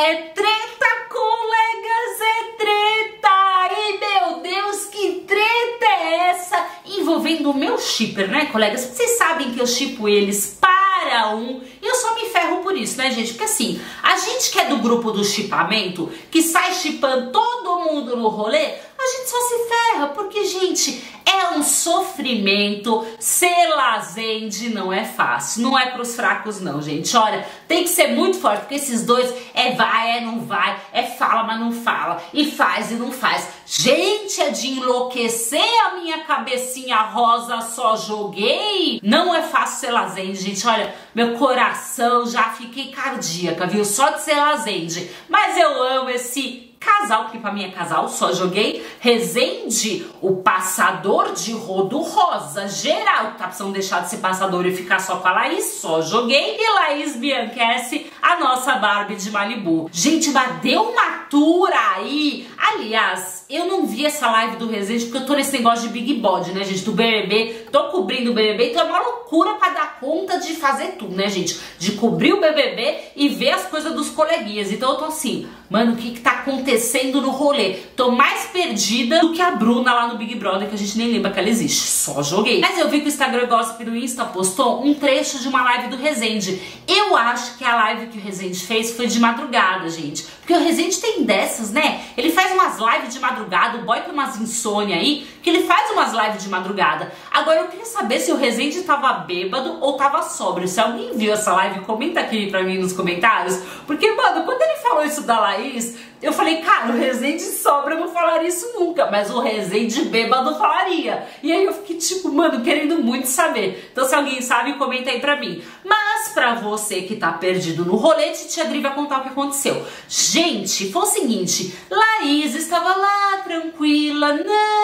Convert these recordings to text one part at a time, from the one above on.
É treta, colegas, é treta! E meu Deus, que treta é essa? Envolvendo o meu shipper, né, colegas? Vocês sabem que eu shippo eles para um, e eu só me ferro por isso, né, gente? Porque assim, a gente que é do grupo do shippamento, que sai shippando todo mundo no rolê, a gente só se ferra, porque, gente, é um sofrimento. Ser lazende não é fácil, não é pros fracos não, gente. Olha, tem que ser muito forte, porque esses dois é vai, é não vai, é fala, mas não fala, e faz e não faz. Gente, é de enlouquecer a minha cabecinha rosa, só joguei. Não é fácil ser lazende, gente. Olha, meu coração já fiquei cardíaca, viu? Só de ser lazende. Mas eu amo esse casal, que pra mim é casal, só joguei. Rezende, o passador de rodo rosa geral, tá precisando deixar de ser passador e ficar só com a Laís, só joguei. E Laís Bianchessi, a nossa Barbie de Malibu. Gente, mas deu uma tour aí. Aliás, eu não vi essa live do Rezende porque eu tô nesse negócio de Big Body, né, gente, do BBB. Tô cobrindo o BBB, então é uma loucura pra dar conta de fazer tudo, né, gente? De cobrir o BBB e ver as coisas dos coleguinhas. Então eu tô assim, mano, o que tá acontecendo no rolê? Tô mais perdida do que a Bruna lá no Big Brother, que a gente nem lembra que ela existe. Só joguei. Mas eu vi que o Instagram Gossip no Insta postou um trecho de uma live do Rezende. Eu acho que a live que o Rezende fez foi de madrugada, gente. Porque o Rezende tem dessas, né? Ele faz umas lives de madrugada, o boy tem umas insônia aí, que ele faz umas lives de madrugada. Agora eu queria saber se o Rezende tava bêbado ou tava sóbrio. Se alguém viu essa live, comenta aqui pra mim nos comentários. Porque, mano, quando ele falou isso da Laís, eu falei, cara, o Rezende sóbrio não falaria isso nunca, mas o Rezende bêbado falaria. E aí eu fiquei tipo, mano, querendo muito saber. Então se alguém sabe, comenta aí pra mim. Mas pra você que tá perdido no rolê, Tia Dri vai contar o que aconteceu. Gente, foi o seguinte, Laís estava lá, tranquila,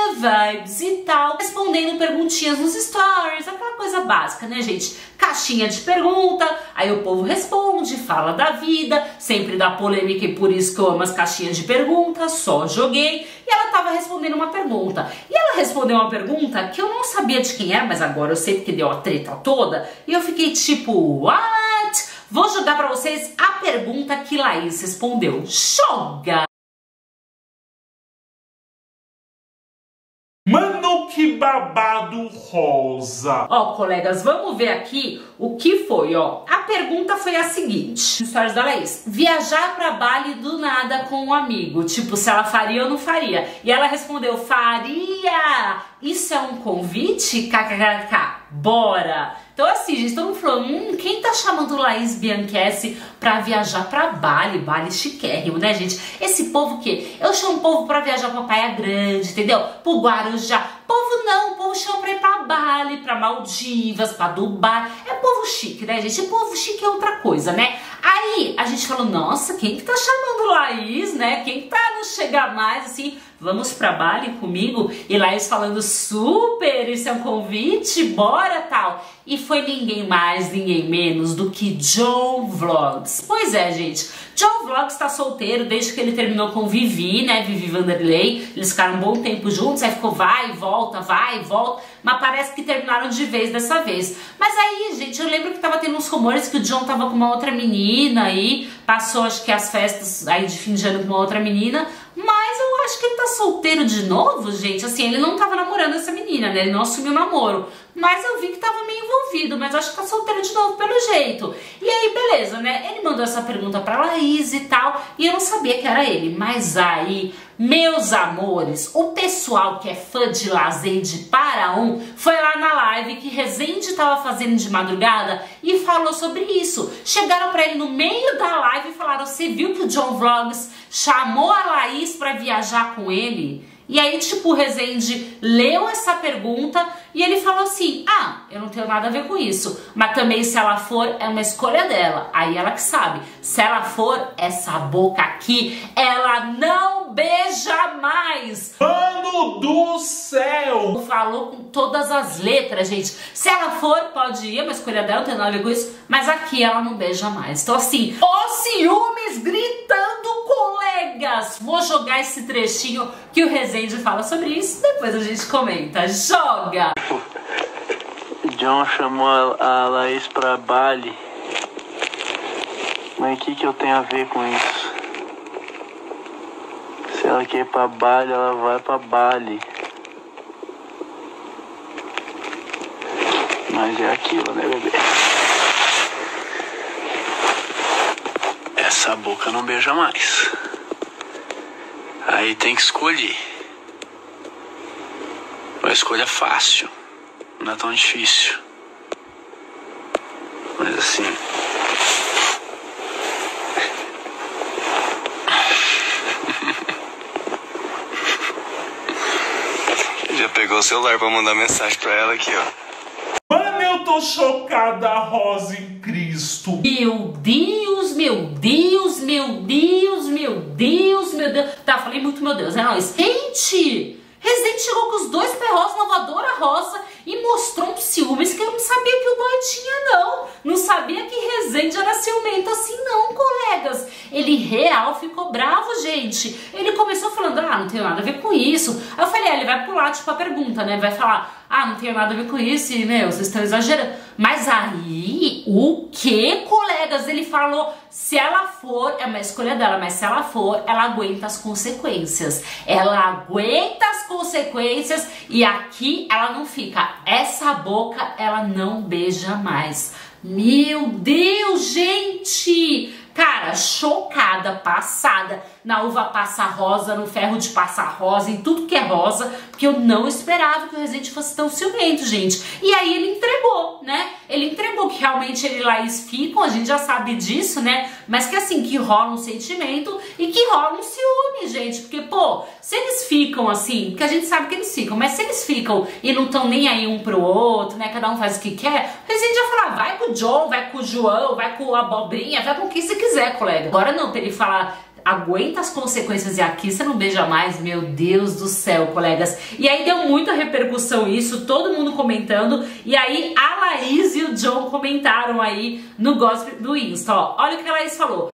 na vibes e tal, respondendo perguntinhas nos stories, aquela coisa básica, né, gente? Caixinha de pergunta, aí o povo responde, fala da vida, sempre dá polêmica e por isso que eu amo as caixinhas de pergunta, só joguei. E ela tava respondendo uma pergunta. E ela respondeu uma pergunta que eu não sabia de quem era, mas agora eu sei porque deu a treta toda. E eu fiquei tipo, what? Vou jogar pra vocês a pergunta que Laís respondeu. Joga! Mano, que babado rosa! Ó, colegas, vamos ver aqui o que foi, ó. A pergunta foi a seguinte, histórias da Laís. Viajar pra Bali do nada com um amigo. Tipo, se ela faria ou não faria. E ela respondeu, faria! Isso é um convite? KKKK. Bora! Então assim, gente, todo mundo falou, quem tá chamando Laís Bianchessi pra viajar pra Bali? Bali chiquérrimo, né, gente? Esse povo que eu chamo o povo pra viajar pra Praia Grande, entendeu? Pro Guarujá. Povo não, o povo chama pra ir pra Bali, pra Maldivas, pra Dubai. É povo chique, né, gente? E povo chique é outra coisa, né? Aí a gente falou, nossa, quem que tá chamando Laís, né? Quem que tá no Chega Mais, assim, vamos pra Bali comigo? E Laís falando, super, isso é um convite, bora, tal. E foi ninguém mais, ninguém menos do que John Vlogs. Pois é, gente, John Vlogs tá solteiro desde que ele terminou com Vivi, né, Vivi Vanderlei. Eles ficaram um bom tempo juntos, aí ficou vai e volta, mas parece que terminaram de vez dessa vez. Mas aí, gente, eu lembro que tava tendo uns rumores que o John tava com uma outra menina aí, passou acho que as festas aí de fim de ano com uma outra menina, mas eu acho que ele tá solteiro de novo, gente. Assim, ele não tava namorando essa menina, né, ele não assumiu o namoro, mas eu vi que tava meio envolvido, mas acho que tá solteiro de novo pelo jeito. E aí, beleza, né, ele mandou essa pergunta pra Laís e tal, e eu não sabia que era ele, mas aí, meus amores, o pessoal que é fã de Lazende para um, foi lá na live que Rezende tava fazendo de madrugada e falou sobre isso. Chegaram pra ele no meio da live e falaram, você viu que o John Vlogs chamou a Laís pra viajar com ele? E aí, tipo, o Rezende leu essa pergunta e ele falou assim, ah, eu não tenho nada a ver com isso, mas também se ela for, é uma escolha dela, aí ela que sabe. Se ela for, essa boca aqui, ela não beija mais. Mano do céu! Falou com todas as letras, gente. Se ela for, pode ir, é uma escolha dela, não tem nada a ver com isso, mas aqui ela não beija mais. Então assim, ó ciúmes gritando, colegas. Vou jogar esse trechinho que o Rezende fala sobre isso, depois a gente comenta. Joga! John chamou a Laís pra Bali. Mas o que eu tenho a ver com isso? Se ela quer ir pra baile, ela vai pra baile. Mas é aquilo, né, bebê? Essa boca não beija mais. Aí tem que escolher. Uma escolha fácil. Não é tão difícil. Mas assim... Já pegou o celular pra mandar mensagem pra ela aqui, ó. Mano, eu tô chocada, Rosa em Cristo. Meu Deus, meu Deus, meu Deus, meu Deus, meu Deus. Tá, falei muito meu Deus, é nóis. Gente, Rezende chegou com os dois perros na voadora rosa e mostrou um ciúmes que eu não sabia que o boy tinha, não. Não sabia que Rezende era ciumento assim, não, colegas. Ele real ficou bravo, gente. Ele começou falando, ah, não tenho nada a ver com isso. Aí eu falei, ele vai pular, tipo, a pergunta, né? Vai falar, ah, não tenho nada a ver com isso e, meu, vocês estão exagerando. Mas aí, o que, colegas? Ele falou, se ela for, é uma escolha dela, mas se ela for, ela aguenta as consequências. Ela aguenta as consequências e aqui ela não fica. Essa boca, ela não beija mais. Meu Deus, gente! Cara, chocada, passada na uva passa rosa, no ferro de passar rosa, em tudo que é rosa, porque eu não esperava que o Rezende fosse tão ciumento, gente. E aí ele entregou, né? Ele entregou que realmente ele e Laís ficam, a gente já sabe disso, né? Mas que assim, que rola um sentimento e que rola um ciúme, gente. Porque, pô, se eles ficam assim, porque a gente sabe que eles ficam, mas se eles ficam e não estão nem aí um pro outro, né? Cada um faz o que quer, o Rezende vai falar, vai com o John, vai com o João, vai com o Abobrinha, vai com quem você quiser, colega. Agora não, pra ele falar, aguenta as consequências e aqui você não beija mais, meu Deus do céu, colegas. E aí deu muita repercussão isso, todo mundo comentando, e aí a Laís e o John comentaram aí no Gossip do Insta, ó. Olha o que a Laís falou.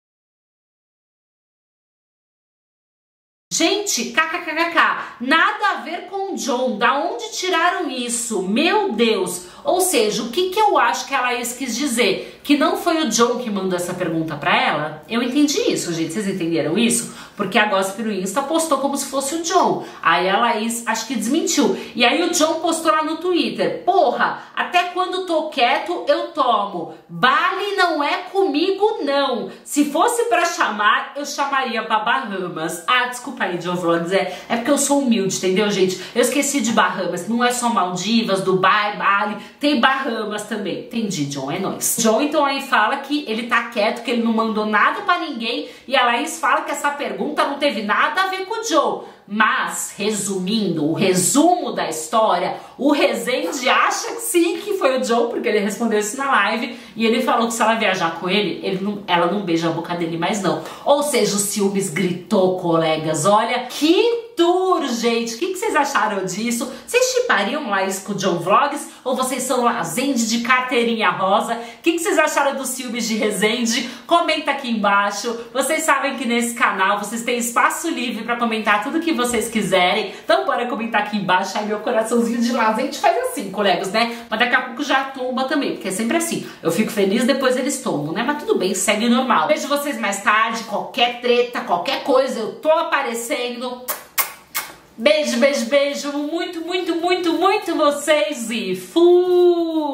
Gente, kkkk, nada a ver com o John, da onde tiraram isso? Meu Deus! Ou seja, o que eu acho que a Laís quis dizer? Que não foi o John que mandou essa pergunta pra ela? Eu entendi isso, gente, vocês entenderam isso? Porque a Gossip no Insta postou como se fosse o John. Aí a Laís acho que desmentiu. E aí o John postou lá no Twitter, porra, até quando tô quieto eu tomo. Bali não é comigo não. Se fosse pra chamar, eu chamaria pra Bahamas. Ah, desculpa aí, John Vlogs, é porque eu sou humilde, entendeu, gente? Eu esqueci de Bahamas, não é só Maldivas, Dubai, Bali, tem Bahamas também. Entendi, John, é nóis. John então aí fala que ele tá quieto, que ele não mandou nada pra ninguém, e a Laís fala que essa pergunta não teve nada a ver com o Joe. Mas, resumindo, o resumo da história, o Rezende acha que sim, que foi o Joe, porque ele respondeu isso na live, e ele falou que se ela viajar com ele, ela não beija a boca dele mais não. Ou seja, o ciúmes gritou, colegas. Olha, que tour, gente. O que vocês acharam disso? Vocês chipariam Laís com o John Vlogs? Ou vocês são Lazende de carteirinha rosa? O que vocês acharam dos ciúmes de Rezende? Comenta aqui embaixo. Vocês sabem que nesse canal vocês têm espaço livre pra comentar tudo que vocês quiserem. Então bora comentar aqui embaixo. Aí meu coraçãozinho de Lazende faz assim, colegas, né? Mas daqui a pouco já tomba também, porque é sempre assim. Eu fico feliz, depois eles tombam, né? Mas tudo bem, segue normal. Vejo vocês mais tarde. Qualquer treta, qualquer coisa, eu tô aparecendo. Beijo, beijo, beijo. Muito, muito, muito, muito vocês e fui!